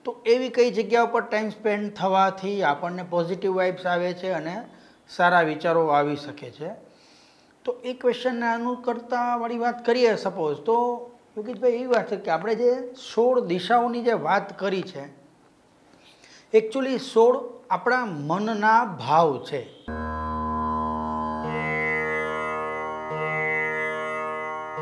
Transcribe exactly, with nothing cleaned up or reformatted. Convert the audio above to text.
તો એવી કઈ જગ્યા ઉપર ટાઈમ સ્પેન્ડ થવાથી આપણને પોઝિટિવ વાઇબ્સ આવે છે અને સારા વિચારો આવી શકે છે? તો એ ક્વેશ્ચનને અનુકરતા વાળી વાત કરીએ સપોઝ, તો યોગેશભાઈ એવી વાત છે કે આપણે જે સોળ દિશાઓની જે વાત કરી છે, એકચ્યુઅલી સોળ આપણા મનના ભાવ છે.